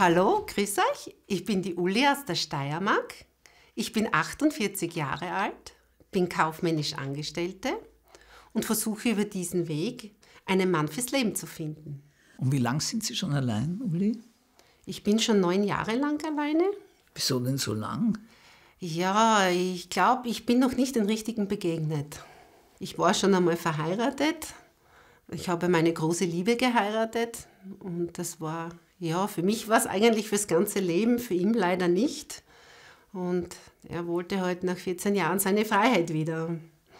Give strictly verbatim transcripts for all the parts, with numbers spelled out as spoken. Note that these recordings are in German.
Hallo, grüß euch. Ich bin die Uli aus der Steiermark. Ich bin achtundvierzig Jahre alt, bin kaufmännisch Angestellte und versuche über diesen Weg einen Mann fürs Leben zu finden. Und wie lange sind Sie schon allein, Uli? Ich bin schon neun Jahre lang alleine. Wieso denn so lang? Ja, ich glaube, ich bin noch nicht den Richtigen begegnet. Ich war schon einmal verheiratet. Ich habe meine große Liebe geheiratet und das war, ja, für mich war es eigentlich fürs ganze Leben, für ihn leider nicht. Und er wollte halt nach vierzehn Jahren seine Freiheit wieder.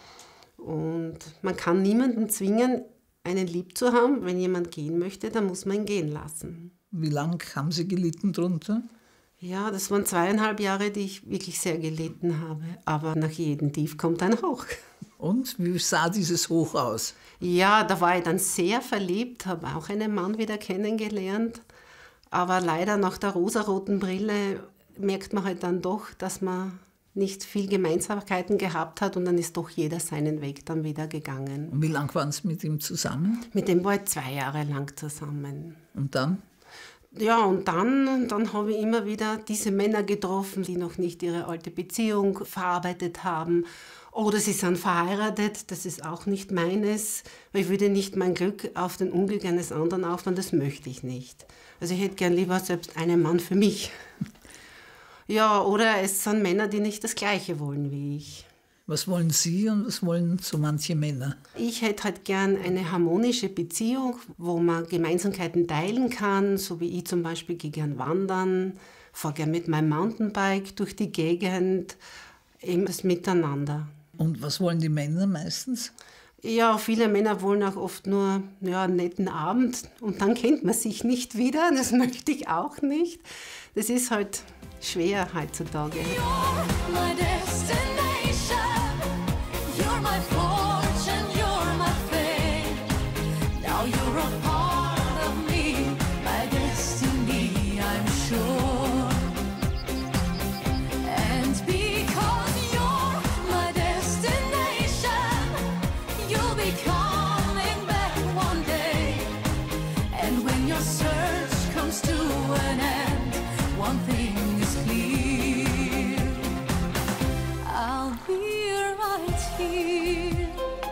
Und man kann niemanden zwingen, einen lieb zu haben. Wenn jemand gehen möchte, dann muss man ihn gehen lassen. Wie lange haben Sie gelitten drunter? Ja, das waren zweieinhalb Jahre, die ich wirklich sehr gelitten habe. Aber nach jedem Tief kommt ein Hoch. Und wie sah dieses Hoch aus? Ja, da war ich dann sehr verliebt, habe auch einen Mann wieder kennengelernt. Aber leider nach der rosaroten Brille merkt man halt dann doch, dass man nicht viel Gemeinsamkeiten gehabt hat und dann ist doch jeder seinen Weg dann wieder gegangen. Und wie lange waren Sie mit ihm zusammen? Mit dem war ich zwei Jahre lang zusammen. Und dann? Ja, und dann, dann habe ich immer wieder diese Männer getroffen, die noch nicht ihre alte Beziehung verarbeitet haben. Oder sie sind verheiratet, das ist auch nicht meines. Weil ich würde nicht mein Glück auf den Unglück eines anderen aufbauen, das möchte ich nicht. Also ich hätte gern lieber selbst einen Mann für mich. Ja, oder es sind Männer, die nicht das Gleiche wollen wie ich. Was wollen Sie und was wollen so manche Männer? Ich hätte halt gern eine harmonische Beziehung, wo man Gemeinsamkeiten teilen kann, so wie ich zum Beispiel gehe gern wandern, fahre gern mit meinem Mountainbike durch die Gegend, eben das Miteinander. Und was wollen die Männer meistens? Ja, viele Männer wollen auch oft nur ja, einen netten Abend und dann kennt man sich nicht wieder, das möchte ich auch nicht. Das ist halt schwer heutzutage. You're my destination, you're my fortune, you're my fate. Now you're a part of me, my destiny, I'm sure. And because you're my destination, you'll be coming back one day. And when your search comes to an end, one thing is clear, I'll be right here.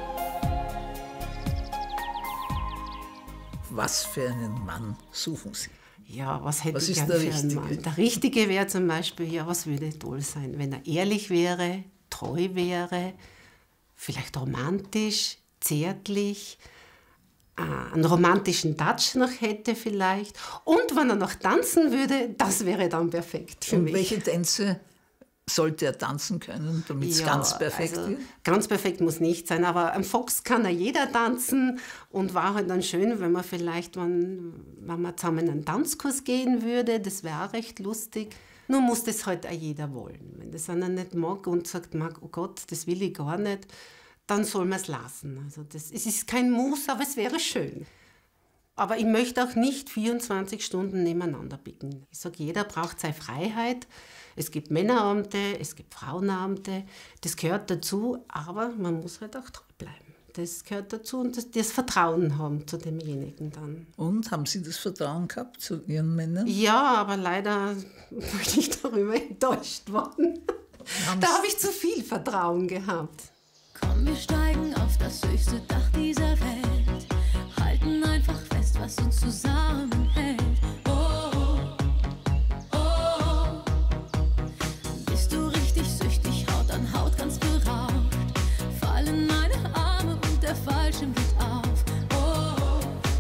Was für einen Mann suchen Sie? Ja, was hätte Was ich ist gern der für einen Richtige? Mann? Der Richtige wäre zum Beispiel, ja, was würde toll sein, wenn er ehrlich wäre, treu wäre, vielleicht romantisch, zärtlich, äh, einen romantischen Touch noch hätte vielleicht. Und wenn er noch tanzen würde, das wäre dann perfekt für Und mich. welche Tänze sollte er tanzen können, damit es Ja, ganz perfekt also wird? Ganz perfekt muss nicht sein, aber am Fox kann ja jeder tanzen und war halt dann schön, wenn man vielleicht, wenn, wenn man zusammen einen Tanzkurs gehen würde, das wäre auch recht lustig. Nur muss das halt auch jeder wollen. Wenn das einer nicht mag und sagt, mag, oh Gott, das will ich gar nicht, dann soll man es lassen. Also das, es ist kein Muss, aber es wäre schön. Aber ich möchte auch nicht vierundzwanzig Stunden nebeneinander picken. Ich sage, jeder braucht seine Freiheit. Es gibt Männerabende, es gibt Frauenabende. Das gehört dazu, aber man muss halt auch treu bleiben. Das gehört dazu und das, das Vertrauen haben zu demjenigen dann. Und haben Sie das Vertrauen gehabt zu Ihren Männern? Ja, aber leider bin ich darüber enttäuscht worden. Haben Da Sie- habe ich zu viel Vertrauen gehabt. Komm, wir steigen auf das höchste Dach dieser Welt, halten einfach fest, was uns zusammenhält. Oh, oh, oh. Bist du richtig süchtig, Haut an Haut ganz beraubt, fallen meine Arme und der Fallschirm geht auf. Oh,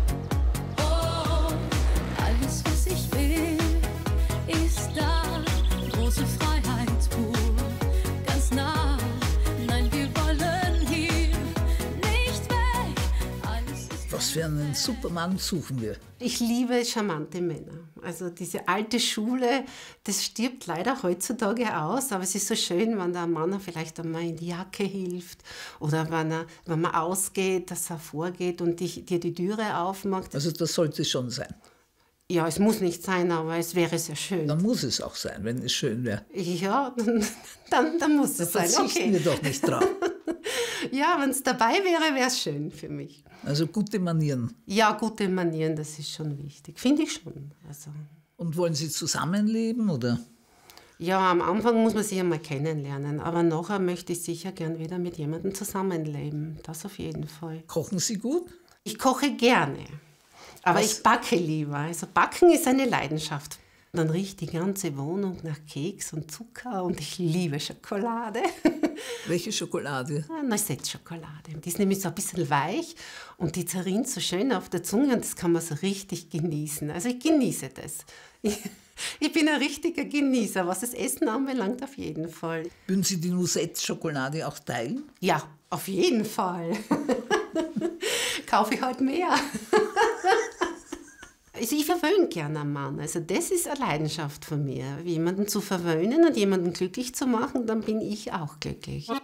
oh, alles was ich will, ist da, große Freiheit pur, ganz nah. Nein, wir wollen hier nicht weg. Alles ist Was für einen Supermann suchen wir? Ich liebe charmante Männer. Also diese alte Schule, das stirbt leider heutzutage aus, aber es ist so schön, wenn der Mann vielleicht einmal in die Jacke hilft oder wenn, er, wenn man ausgeht, dass er vorgeht und dich, dir die Türe aufmacht. Also das sollte schon sein. Ja, es muss nicht sein, aber es wäre sehr schön. Dann muss es auch sein, wenn es schön wäre. Ja, dann, dann, dann muss es sein. Verzichten Okay. wir doch nicht drauf. Ja, wenn es dabei wäre, wäre es schön für mich. Also gute Manieren. Ja, gute Manieren, das ist schon wichtig. Finde ich schon. Also. Und wollen Sie zusammenleben, oder? Ja, am Anfang muss man sich einmal kennenlernen, aber nachher möchte ich sicher gern wieder mit jemandem zusammenleben. Das auf jeden Fall. Kochen Sie gut? Ich koche gerne, aber Was? ich backe lieber. Also Backen ist eine Leidenschaft. Dann riecht die ganze Wohnung nach Keks und Zucker und ich liebe Schokolade. Welche Schokolade? Noisette-Schokolade. Die ist nämlich so ein bisschen weich und die zerrinnt so schön auf der Zunge und das kann man so richtig genießen. Also ich genieße das. Ich, ich bin ein richtiger Genießer, was das Essen anbelangt, auf jeden Fall. Würden Sie die Noisette-Schokolade auch teilen? Ja, auf jeden Fall. Kaufe ich halt mehr. Also ich verwöhne gerne einen Mann. Also das ist eine Leidenschaft von mir. Jemanden zu verwöhnen und jemanden glücklich zu machen, dann bin ich auch glücklich.